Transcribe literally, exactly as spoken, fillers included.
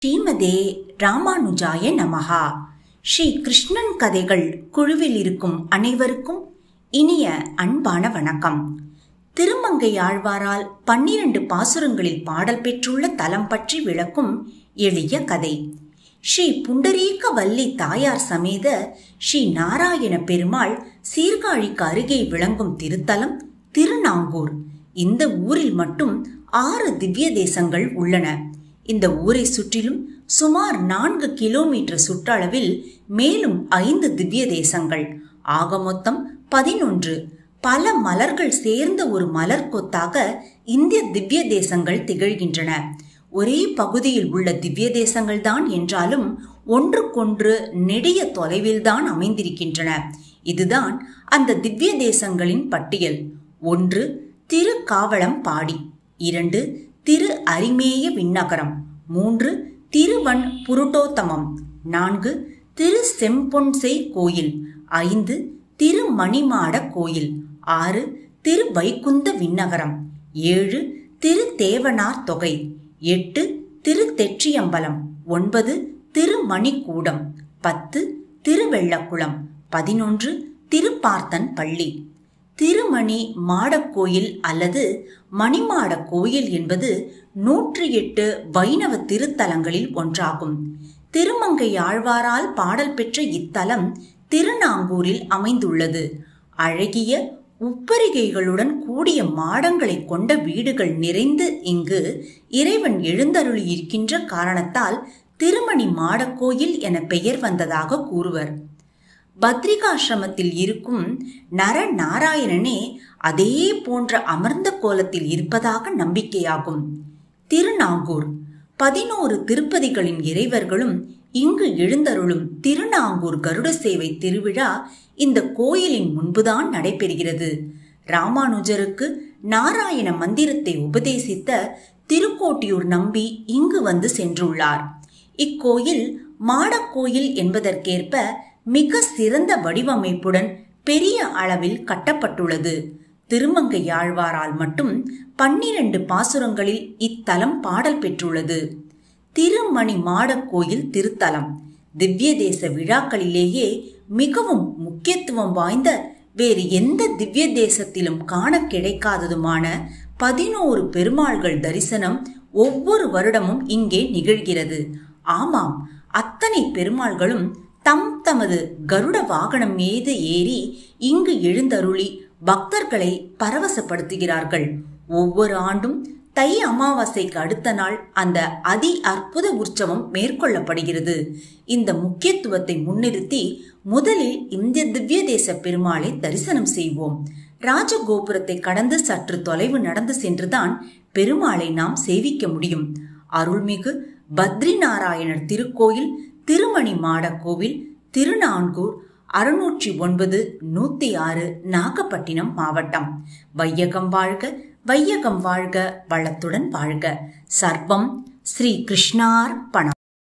ஸ்ரீமதே ராமானுஜாய நமஹா. ஸ்ரீ கிருஷ்ணன் கதைகள் குழுவில் இருக்கும் அனைவருக்கும் இனிய அன்பான வணக்கம். திருமங்கையாழ்வாரால் பன்னிரண்டு பாசுரங்களில் பாடல் பெற்றுள்ள தலம் பற்றி விளக்கும் எளிய கதை. ஸ்ரீ புண்டரீக வல்லி தாயார் சமேத ஸ்ரீ நாராயண பெருமாள் சீர்காழிக்கு அருகே விளங்கும் திருத்தலம் திருநாங்கூர். இந்த ஊரில் மட்டும் ஆறு திவ்ய தேசங்கள் உள்ளன. இந்த ஊரை சுற்றிலும் சுமார் நான்கு கிலோமீட்டர் சுற்றளவில் மேலும் ஐந்து திவ்ய தேசங்கள், ஆக மொத்தம் பதினொன்று. பல மலர்கள் சேர்ந்த ஒரு மலர் கொத்தாக இந்த திவ்ய தேசங்கள் திகழ்கின்றன. ஒரே பகுதியில் உள்ள திவ்ய தேசங்கள் தான் என்றாலும் ஒன்றுக்கொன்று நெடிய தொலைவில்தான் அமைந்திருக்கின்றன. இதுதான் அந்த திவ்ய தேசங்களின் பட்டியல். ஒன்று திருக்காவளம்பாடி, இரண்டு திரு அரிமேய விண்ணகரம், மூன்று திருவன் புருட்டோத்தமம், நான்கு திரு செம்பொன்சை கோயில், ஐந்து திருமணிமாட கோயில், ஆறு திரு வைகுந்த விண்ணகரம், ஏழு திரு தேவனார் தொகை, எட்டு திரு தெற்றியம்பலம், ஒன்பது திருமணிக்கூடம், பத்து திருவெள்ளக்குளம், பதினொன்று திருப்பார்த்தன் பள்ளி. திருமணி மாடக்கோயில் அல்லது மணிமாட கோயில் என்பது நூற்றி எட்டு வைணவ திருத்தலங்களில் ஒன்றாகும். திருமங்கையாழ்வாரால் பாடல் பெற்ற இத்தலம் திருநாங்கூரில் அமைந்துள்ளது. அழகிய உப்பரிகைகளுடன் கூடிய மாடங்களை கொண்ட வீடுகள் நிறைந்து இங்கு இறைவன் எழுந்தருளியிருக்கின்ற காரணத்தால் திருமணி மாடக்கோயில் என பெயர் வந்ததாக கூறுவர். பத்ரிகாசிரமத்தில் இருக்கும் நர நாராயணனே அதே போன்ற அமர்ந்த கோலத்தில் இருப்பதாக நம்பிக்கையாகும். திருநாங்கூர் பதினோரு திருப்பதிகளின் இறைவர்களும் இங்கு எழுந்தருளும் திருநாங்கூர் கருட சேவை திருவிழா இந்த கோயிலின் முன்புதான் நடைபெறுகிறது. ராமானுஜருக்கு நாராயண மந்திரத்தை உபதேசித்த திருக்கோட்டியூர் நம்பி இங்கு வந்து சென்றுள்ளார். இக்கோயில் மாடக்கோயில் என்பதற்கேற்ப மிக சிறந்த வடிவமைப்புடன் பெரிய அளவில் கட்டப்பட்டுள்ளது. திருமங்கையாழ்வாரால் மட்டும் பன்னிரண்டு பாசுரங்களில் இத்தலம் பாடல் பெற்றுள்ளது. திருமணி மாடக்கோயில் திருத்தலம் திவ்ய தேச விழாக்களிலேயே மிகவும் முக்கியத்துவம் வாய்ந்த, வேறு எந்த திவ்ய தேசத்திலும் காண கிடைக்காததுமான பதினோரு பெருமாள்கள் தரிசனம் ஒவ்வொரு வருடமும் இங்கே நிகழ்கிறது. ஆமாம், அத்தனை பெருமாள்களும் தம் தமது கருட வாகனம் மீது ஏறி இங்கு எழுந்தருளி பக்தர்களை பரவசப்படுத்துகிறார்கள். ஒவ்வொரு ஆண்டும் தை அமாவாசைக்கு அடுத்த நாள் அந்த அதி அற்புத உற்சவம் மேற்கொள்ளப்படுகிறது. இந்த முக்கியத்துவத்தை முன்னிறுத்தி முதலில் இந்த திவ்ய தேச பெருமாளை தரிசனம் செய்வோம். ராஜகோபுரத்தை கடந்து சற்று தொலைவு நடந்து சென்றுதான் பெருமாளை நாம் சேவிக்க முடியும். அருள்மிகு பத்ரி நாராயணர் திருக்கோயில் திருமணி மாட கோவில் திருநாங்கூர் அறுநூற்றி ஒன்பது நூத்தி ஆறு நாகப்பட்டினம் மாவட்டம். வையகம் வாழ்க, வையகம் வாழ்க, வளத்துடன் வாழ்க. சர்வம் ஸ்ரீ கிருஷ்ணார்ப்பணம்.